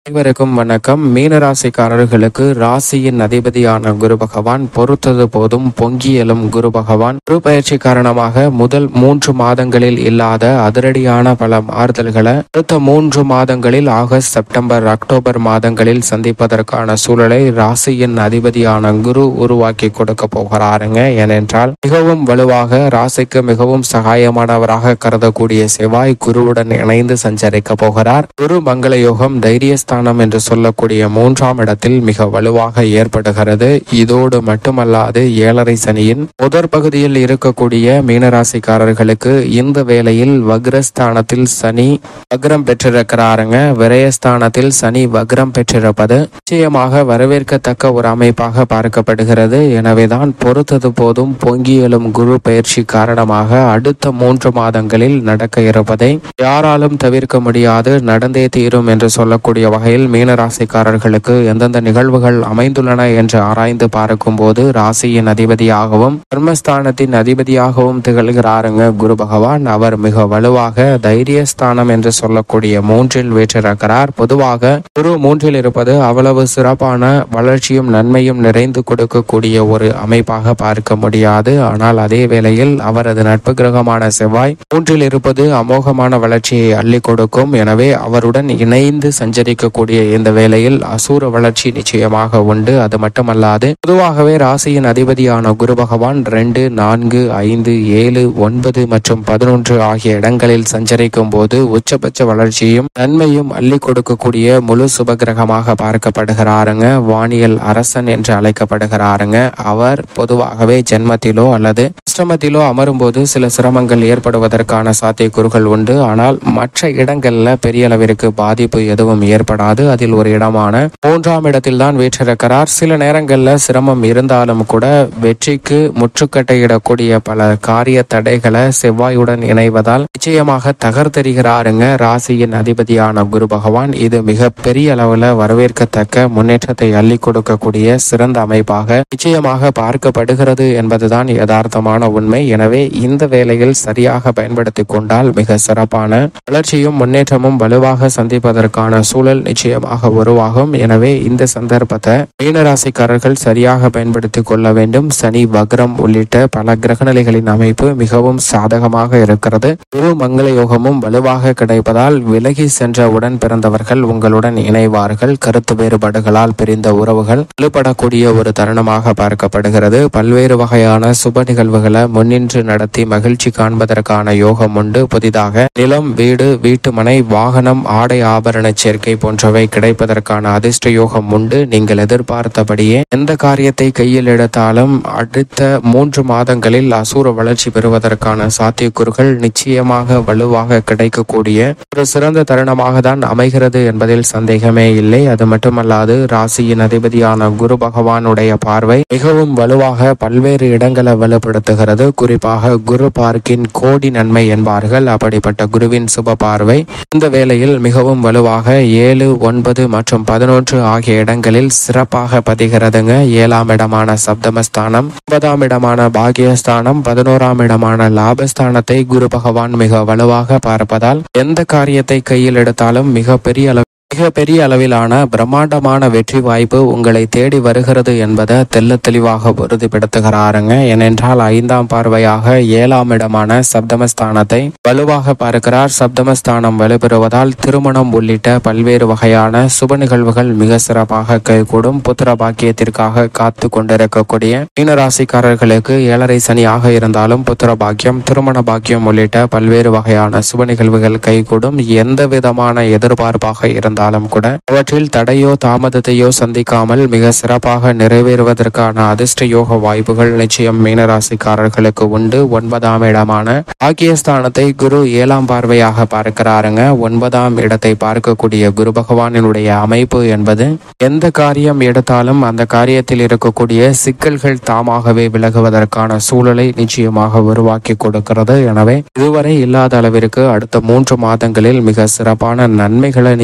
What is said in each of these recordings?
அனைவருக்கும் வணக்கம். மீனராசிக்காரர்களுக்கு ராசியின் அதிபதியான குரு பகவான் பொறுத்தது போதும் பொங்கி எழும் குரு பகவான் குரு பயிற்சி காரணமாக முதல் 3 மாதங்களில் இல்லாத அதிரடியான பல மாறுதல்களை அடுத்த 3 மாதங்களில் ஆகஸ்ட், செப்டம்பர், அக்டோபர் மாதங்களில் சந்திப்பதற்கான சூழலை ராசியின் அதிபதியான குரு உருவாக்கி கொடுக்க போகிறாருங்க. ஏனென்றால் மிகவும் வலுவாக ராசிக்கு மிகவும் சகாயமானவராக கருதக்கூடிய செவ்வாய் குருவுடன் இணைந்து சஞ்சரிக்க போகிறார். குரு மங்கள யோகம் தைரியஸ்தானம் என்று சொல்லக்கூடிய 3ஆம் இடத்தில் மிக வலுவாக ஏற்படுகிறது. இதோடு மட்டுமல்லாது 7.5 சனியின் முதற் பகுதியில் இருக்கக்கூடிய மீனராசிக்காரர்களுக்கு இந்த வேளையில் வக்ரஸ்தானத்தில் சனி வக்ரம் பெற்றிருக்கிறாருங்க. விரயஸ்தானத்தில் சனி வக்ரம் பெற்றிருப்பது நிச்சயமாக வரவேற்கத்தக்க ஒரு அமைப்பாக பார்க்கப்படுகிறது. எனவேதான் பொறுத்தது போதும் பொங்கி எழும் குரு பயிற்சி காரணமாக அடுத்த 3 மாதங்களில் நடக்க இருப்பதை யாராலும் தவிர்க்க முடியாது, நடந்தே தீரும் என்று சொல்லக்கூடிய வகையில் மீனராசிக்காரர்களுக்கு எந்தெந்த நிகழ்வுகள் அமைந்துள்ளன என்று ஆராய்ந்து பார்க்கும் போது ராசியின் அதிபதியாகவும் கர்மஸ்தானத்தின் அதிபதியாகவும் திகழ்கிறாருங்க குரு பகவான். அவர் மிக வலுவாக தைரியஸ்தானம் என்று சொல்லக்கூடிய 3இல் வீற்றிருக்கிறார். பொதுவாக குரு 3இல் இருப்பது அவ்வளவு சிறப்பான வளர்ச்சியும் நன்மையும் நிறைந்து கொடுக்கக்கூடிய ஒரு அமைப்பாக பார்க்க முடியாது. ஆனால் அதே வேளையில் அவரது நட்பு கிரகமான செவ்வாய் 3இல் இருப்பது அமோகமான வளர்ச்சியை அள்ளி கொடுக்கும். எனவே அவருடன் இணைந்து சஞ்சரிக்கக்கூடிய இந்த வேளையில் அசூர வளர்ச்சி நிச்சயமாக உண்டு. அது மட்டுமல்லாது பொதுவாகவே ராசியின் அதிபதியான குரு பகவான் 2, 4, 5, 7, 9 மற்றும் 11 ஆகிய இடங்களில் சஞ்சரிக்கும் போது உச்சபட்ச வளர்ச்சியும் நன்மையும் அள்ளி கொடுக்கக்கூடிய முழு சுபகிரகமாக பார்க்கப்படுகிறாருங்க. வானியல் அரசன் என்று அழைக்கப்படுகிறாருங்க. அவர் பொதுவாகவே ஜென்மத்திலோ அல்லது அஷ்டமத்திலோ அமரும் போது சில சிரமங்கள் ஏற்படுவதற்கான சாத்தியக்கூறுகள் உண்டு. ஆனால் மற்ற இடங்கள்ல பெரிய அளவிற்கு பாதிப்பு எதுவும் ஏற்படாது. அதில் ஒரு இடமான 3ஆம் இடத்தில் தான் வீற்றிருக்கிறார். சில நேரங்களில் சிரமம் இருந்தாலும் கூட வெற்றிக்கு முற்றுக்கட்டையிடக்கூடிய பல காரிய தடைகளை செவ்வாயுடன் இணைவதால் நிச்சயமாக தகர்த்தெறிகிறாருங்க ராசியின் அதிபதியான குரு பகவான். இது மிக பெரிய அளவில் வரவேற்கத்தக்க முன்னேற்றத்தை அள்ளி கொடுக்கக்கூடிய சிறந்த அமைப்பாக நிச்சயமாக பார்க்கப்படுகிறது என்பதுதான் யதார்த்தமான உண்மை. எனவே இந்த வேளையில் சரியாக பயன்படுத்தி கொண்டால் மிக சிறப்பான வளர்ச்சியும் முன்னேற்றமும் வலுவாக சந்திப்பதற்கான சூழல் நிச்சயமாக உருவாகும். எனவே இந்த சந்தர்ப்பத்தை மீனராசிக்காரர்கள் சரியாக பயன்படுத்திக் கொள்ள வேண்டும். சனி வக்ரம் உள்ளிட்ட பல கிரகநிலைகளின் அமைப்பு மிகவும் சாதகமாக இருக்கிறது. குரு மங்கள யோகமும் வலுவாக கிடைப்பதால் விலகி சென்ற உடன் பிறந்தவர்கள் உங்களுடன் இணைவார்கள். கருத்து வேறுபாடுகளால் பிரிந்த உறவுகள் வலுப்படக்கூடிய ஒரு தருணமாக பார்க்கப்படுகிறது. பல்வேறு வகையான சுப நிகழ்வுகளை முன்னின்று நடத்தி மகிழ்ச்சி காண்பதற்கான யோகம் உண்டு. புதிதாக நிலம், வீடு, வீட்டுமனை, வாகனம், ஆடை ஆபரண சேர்க்கை போன்றவை கிடைப்பதற்கான அதிர்ஷ்ட யோகம் உண்டு. நீங்கள் எதிர்பார்த்தபடியே எந்த காரியத்தை கையில் எடுத்தாலும் அடுத்த 3 மாதங்களில் அசூர வளர்ச்சி பெறுவதற்கான சாத்தியக்கூறுகள் நிச்சயமாக வலுவாக கிடைக்கக்கூடிய ஒரு சிறந்த தருணமாக தான் அமைகிறது என்பதில் சந்தேகமே இல்லை. அது மட்டுமல்லாது ராசியின் அதிபதியான குரு பகவானுடைய பார்வை மிகவும் வலுவாக பல்வேறு இடங்களை வலுப்படுத்துகிறது. குறிப்பாக குரு பார்க்கின் கோடி நன்மை என்பார்கள். அப்படிப்பட்ட குருவின் சுப பார்வை இந்த வேளையில் மிகவும் வலுவாக 7, 9 மற்றும் 11 ஆகிய இடங்களில் சிறப்பாக பதிகிறதுங்க. 7ஆம் இடமான சப்தமஸ்தானம், 9ஆம் இடமான பாகியஸ்தானம், 11ஆம் இடமான லாபஸ்தானத்தை குரு பகவான் மிக வலுவாக பார்ப்பதால் எந்த காரியத்தை கையில் எடுத்தாலும் மிகப்பெரிய அளவிலான பிரம்மாண்டமான வெற்றி வாய்ப்பு உங்களை தேடி வருகிறது என்பதை தெல்ல தெளிவாக உறுதிப்படுத்துகிறாருங்க. ஏனென்றால் 5ஆம் பார்வையாக 7ஆம் இடமான சப்தமஸ்தானத்தை வலுவாக பார்க்கிறார். சப்தமஸ்தானம் வலுப்பெறுவதால் திருமணம் உள்ளிட்ட பல்வேறு வகையான சுப நிகழ்வுகள் மிக சிறப்பாக கைகூடும். புத்திர பாக்கியத்திற்காக காத்து கொண்டிருக்கக்கூடிய மீனராசிக்காரர்களுக்கு 7.5 சனியாக இருந்தாலும் புத்திர பாக்கியம், திருமண பாக்கியம் உள்ளிட்ட பல்வேறு வகையான சுப நிகழ்வுகள் கைகூடும். எந்த விதமான எதிர்பார்ப்பாக இருந்தாலும் கூட அவற்றில் தடையோ தாமதத்தையோ சந்திக்காமல் மிக சிறப்பாக நிறைவேறுவதற்கான அதிர்ஷ்ட யோக வாய்ப்புகள் நிச்சயம் மீனராசிக்காரர்களுக்கு உண்டு. 9ஆம் இடமான பாக்கியஸ்தானத்தை குரு 7ஆம் பார்வையாக பார்க்கிறாருங்க. 9ஆம் இடத்தை பார்க்கக்கூடிய குரு பகவானினுடைய அமைப்பு என்பது எந்த காரியம் எடுத்தாலும் அந்த காரியத்தில் இருக்கக்கூடிய சிக்கல்கள் தாமாகவே விலகுவதற்கான சூழலை நிச்சயமாக உருவாக்கி கொடுக்கிறது. எனவே இதுவரை இல்லாத அளவிற்கு அடுத்த 3 மாதங்களில் மிக சிறப்பான நன்மைகளை நிச்சயமாக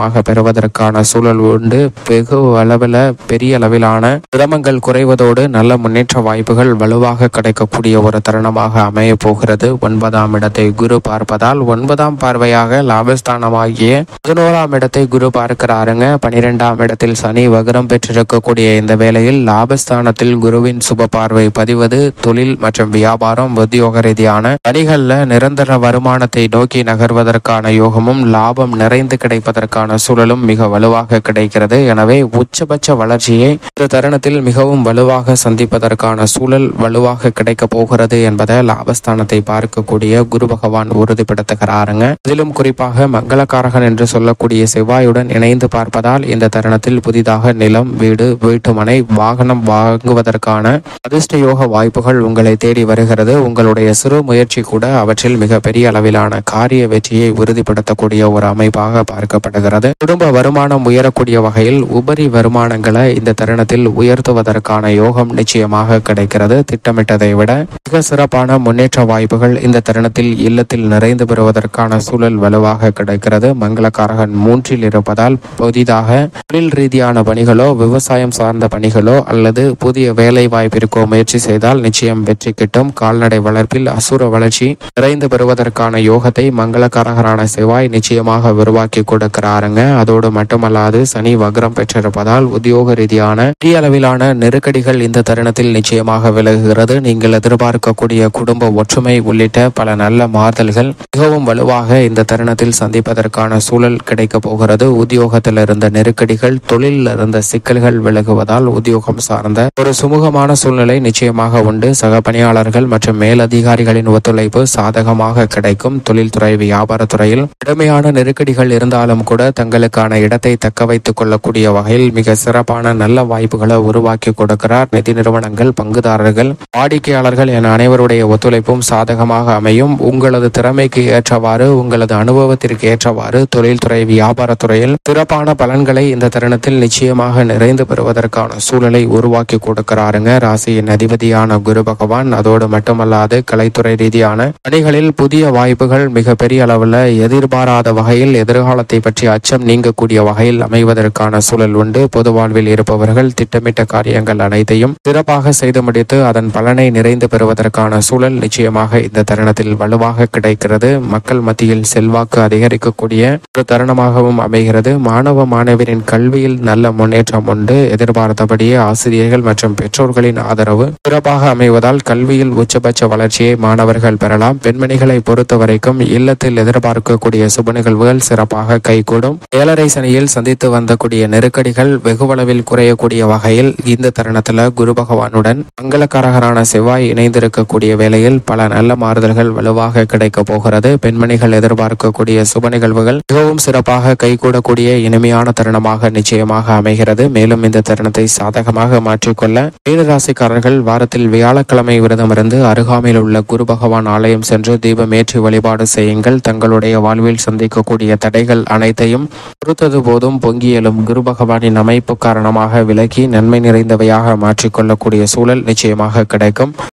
நிச்சயமாக பெறுவதற்கான சூழல் உண்டு. வெகு அளவில் பெரிய அளவிலான சிரமங்கள் குறைவதோடு நல்ல முன்னேற்ற வாய்ப்புகள் வலுவாக கிடைக்கக்கூடிய ஒரு தருணமாக அமைய போகிறது. 9ஆம் இடத்தை குரு பார்ப்பதால் 9ஆம் பார்வையாக லாபஸ்தானமாகிய 11ஆம் இடத்தை குரு பார்க்கிறாருங்க. 12ஆம் இடத்தில் சனி வக்ரம் பெற்றிருக்கக்கூடிய இந்த வேளையில் லாபஸ்தானத்தில் குருவின் சுப பார்வை பதிவது தொழில் மற்றும் வியாபாரம் உத்தியோக ரீதியான பணிகள்ல நிரந்தர வருமானத்தை நோக்கி நகர்வதற்கான யோகமும் லாபம் நிறைந்து கிடைப்பதற்கான சூழலும் மிக வலுவாக கிடைக்கிறது. எனவே உச்சபட்ச வளர்ச்சியை இந்த தருணத்தில் மிகவும் வலுவாக சந்திப்பதற்கான சூழல் வலுவாக கிடைக்க போகிறது என்பதை லாபஸ்தானத்தை பார்க்கக்கூடிய குரு பகவான் உறுதிப்படுத்துகிறாருங்க. இதிலும் குறிப்பாக மங்களகாரகன் என்று சொல்லக்கூடிய செவ்வாயுடன் இணைந்து பார்ப்பதால் இந்த தருணத்தில் புதிதாக நிலம், வீடு, வீட்டுமனை, வாகனம் வாங்குவதற்கான அதிர்ஷ்ட யோக வாய்ப்புகள் உங்களை தேடி வருகிறது. உங்களுடைய சிறு முயற்சி கூட அவற்றில் மிக பெரிய அளவிலான காரிய வெற்றியை உறுதிப்படுத்தக்கூடிய ஒரு அமைப்பாக பார்க்கப்படுகிறது. குடும்ப வருமானம் உயரக்கூடிய வகையில் உபரி வருமானங்களை இந்த தருணத்தில் உயர்த்துவதற்கான யோகம் நிச்சயமாக கிடைக்கிறது. திட்டமிட்டதை விட மிக சிறப்பான முன்னேற்ற வாய்ப்புகள் இந்த தருணத்தில் இல்லத்தில் நிறைந்து பெறுவதற்கான சூழல் வலுவாக கிடைக்கிறது. மங்களகாரகன் 3இல் இருப்பதால் புதிதாக தொழில் ரீதியான பணிகளோ, விவசாயம் சார்ந்த பணிகளோ அல்லது புதிய வேலை வாய்ப்பிற்கோ முயற்சி செய்தால் நிச்சயம் வெற்றி கிட்டும். கால்நடை வளர்ப்பில் அசுர வளர்ச்சி நிறைந்து பெறுவதற்கான யோகத்தை மங்களகாரகரான செவ்வாய் நிச்சயமாக உருவாக்கி கொடுக்கிறாருங்க. அதோடு மட்டுமல்லாது சனி வக்ரம் பெற்றிருப்பதால் உத்தியோக ரீதியான பெரிய அளவிலான நெருக்கடிகள் இந்த தருணத்தில் நிச்சயமாக விலகுகிறது. நீங்கள் எதிர்பார்க்கக்கூடிய குடும்ப ஒற்றுமை உள்ளிட்ட பல நல்ல மாறுதல்கள் மிகவும் வலுவாக இந்த தருணத்தில் சந்திப்பதற்கான சூழல் கிடைக்க போகிறது. உத்தியோகத்தில் இருந்த நெருக்கடிகள், தொழிலில் இருந்த சிக்கல்கள் விலகுவதால் உத்தியோகம் சார்ந்த ஒரு சுமூகமான சூழ்நிலை நிச்சயமாக உண்டு. சக பணியாளர்கள் மற்றும் மேலதிகாரிகளின் ஒத்துழைப்பு சாதகமாக கிடைக்கும். தொழில்துறை, வியாபாரத்துறையில் கடுமையான நெருக்கடிகள் இருந்தாலும் கூட தங்களுக்கான இடத்தை தக்க வைத்துக் கொள்ளக்கூடிய வகையில் மிக சிறப்பான நல்ல வாய்ப்புகளை உருவாக்கி கொடுக்கிறார். நிதி நிறுவனங்கள், பங்குதாரர்கள், வாடிக்கையாளர்கள் என அனைவருடைய ஒத்துழைப்பும் சாதகமாக அமையும். உங்களது திறமைக்கு ஏற்றவாறு, உங்களது அனுபவத்திற்கு ஏற்றவாறு தொழில்துறை, வியாபாரத்துறையில் சிறப்பான பலன்களை இந்த தருணத்தில் நிச்சயமாக நிறைந்து பெறுவதற்கான சூழலை உருவாக்கி கொடுக்கிறாருங்க ராசியின் அதிபதியான குரு பகவான். அதோடு மட்டுமல்லாது கலைத்துறை ரீதியான பணிகளில் புதிய வாய்ப்புகள் மிக பெரிய அளவில் எதிர்பாராத வகையில் எதிர்காலத்தை பற்றி அச்சம் நீங்கக்கூடிய வகையில் அமைவதற்கான சூழல் உண்டு. பொது வாழ்வில் இருப்பவர்கள் திட்டமிட்ட காரியங்கள் அனைத்தையும் சிறப்பாக செய்து முடித்து அதன் பலனை நிறைந்து பெறுவதற்கான சூழல் நிச்சயமாக இந்த தருணத்தில் வலுவாக கிடைக்கிறது. மக்கள் மத்தியில் செல்வாக்கு அதிகரிக்கக்கூடிய ஒரு தருணமாகவும் அமைகிறது. மாணவ மாணவரின் கல்வியில் நல்ல முன்னேற்றம் உண்டு. எதிர்பார்த்தபடியே ஆசிரியர்கள் மற்றும் பெற்றோர்களின் ஆதரவு சிறப்பாக அமைவதால் கல்வியில் உச்சபட்ச வளர்ச்சியை மாணவர்கள் பெறலாம். பெண்மணிகளை பொறுத்த வரைக்கும் இல்லத்தில் எதிர்பார்க்கக்கூடிய சுப நிகழ்வுகள் சிறப்பாக கைகூடும். 7.5 சனியில் சந்தித்து வந்தக்கூடிய நெருக்கடிகள் வெகுவளவில் குறையக்கூடிய வகையில் இந்த தருணத்தில் குரு பகவானுடன் மங்களகாரகரான செவ்வாய் இணைந்திருக்கக்கூடிய வேளையில் பல நல்ல மாறுதல்கள் வலுவாக கிடைக்க போகிறது. பெண்மணிகள் எதிர்பார்க்கக்கூடிய சுப நிகழ்வுகள் மிகவும் சிறப்பாக கைகூடக்கூடிய இனிமையான தருணமாக நிச்சயமாக அமைகிறது. மேலும் இந்த தருணத்தை சாதகமாக மாற்றிக்கொள்ள மீனராசிக்காரர்கள் வாரத்தில் வியாழக்கிழமை விரதமிருந்து அருகாமையில் உள்ள குரு பகவான் ஆலயம் சென்று தீபமேற்றி வழிபாடு செய்யுங்கள். தங்களுடைய வாழ்வில் சந்திக்கக்கூடிய தடைகள் அனைத்தையும் பொறுத்தது போதும் பொங்கி எழும் குரு பகவானின் அமைப்பு காரணமாக விலகி நன்மை நிறைந்தவையாக மாற்றிக்கொள்ளக்கூடிய சூழல் நிச்சயமாக கிடைக்கும்.